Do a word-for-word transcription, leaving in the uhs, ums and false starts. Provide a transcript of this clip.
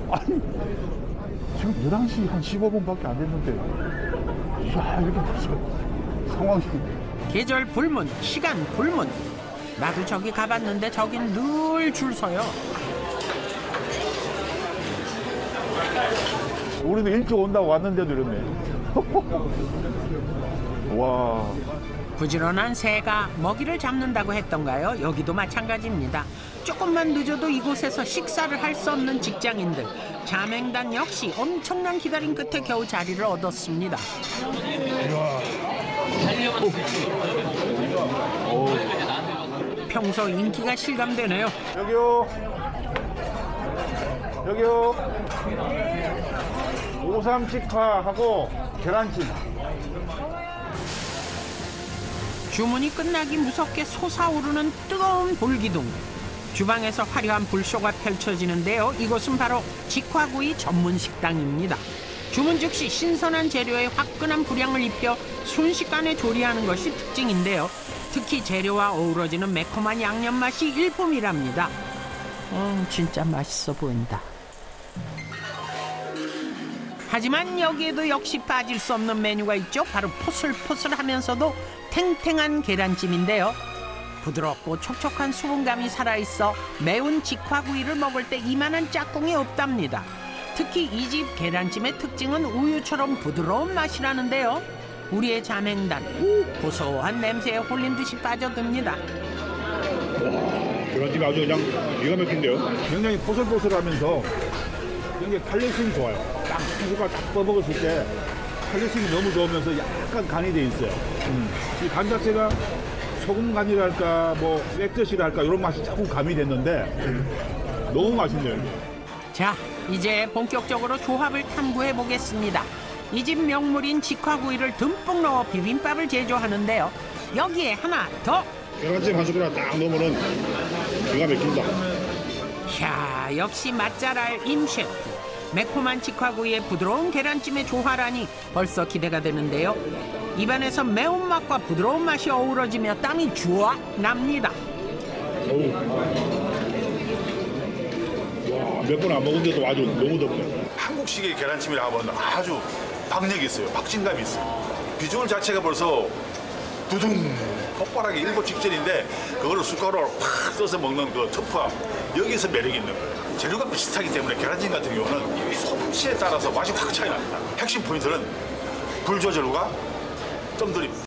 아니, 지금 열한 시 한 십오 분밖에 안 됐는데, 이야, 이렇게 벌써 상황이. 계절 불문, 시간 불문. 나도 저기 가봤는데 저긴 늘 줄 서요. 우리도 일찍 온다고 왔는데도 이렇네. 와. 부지런한 새가 먹이를 잡는다고 했던가요? 여기도 마찬가지입니다. 조금만 늦어도 이곳에서 식사를 할 수 없는 직장인들. 자맹단 역시 엄청난 기다림 끝에 겨우 자리를 얻었습니다. 평소 인기가 실감되네요. 여기요. 여기요. 오삼 직화하고 계란찜. 주문이 끝나기 무섭게 솟아오르는 뜨거운 불기둥. 주방에서 화려한 불쇼가 펼쳐지는데요. 이곳은 바로 직화구이 전문 식당입니다. 주문 즉시 신선한 재료에 화끈한 불향을 입혀 순식간에 조리하는 것이 특징인데요. 특히 재료와 어우러지는 매콤한 양념 맛이 일품이랍니다. 음, 진짜 맛있어 보인다. 하지만 여기에도 역시 빠질 수 없는 메뉴가 있죠. 바로 포슬포슬하면서도 탱탱한 계란찜인데요. 부드럽고 촉촉한 수분감이 살아있어 매운 직화구이를 먹을 때 이만한 짝꿍이 없답니다. 특히 이 집 계란찜의 특징은 우유처럼 부드러운 맛이라는데요. 우리의 자맹단, 고소한 냄새에 홀린 듯이 빠져듭니다. 계란찜이 아주 그냥 기가 막힌데요. 굉장히 포슬포슬하면서 굉장히 칼로리심이 좋아요. 딱 한 숟갈 딱 떠먹었을 때 칼로리심이 너무 좋으면서 약간 간이 돼 있어요. 음. 이 간 자체가 소금 간이랄까 뭐 액젓이랄까 이런 맛이 자꾸 가미됐는데 너무 맛있네요. 자, 이제 본격적으로 조합을 탐구해 보겠습니다. 이 집 명물인 직화구이를 듬뿍 넣어 비빔밥을 제조하는데요. 여기에 하나 더. 계란찜 한 숟가락 딱 넣으면은 기가 막힌다. 이야, 역시 맛잘알 임 셰프. 매콤한 직화구이에 부드러운 계란찜의 조화라니 벌써 기대가 되는데요. 입안에서 매운맛과 부드러운 맛이 어우러지며 땀이 쥐어 납니다. 몇 번 안 먹은데도 아주 너무 덥네. 한국식의 계란찜이라고 하면 아주 박력이 있어요. 박진감이 있어요. 비주얼 자체가 벌써 두둥 폭발하기 일보 직전인데 그거를 숟가락으로 팍 떠서 먹는 그 터프함, 여기서 매력이 있는 거예요. 재료가 비슷하기 때문에 계란찜 같은 경우는 솜씨에 따라서 맛이 확 차이 납니다. 핵심 포인트는 불 조절과 뜸들입니다.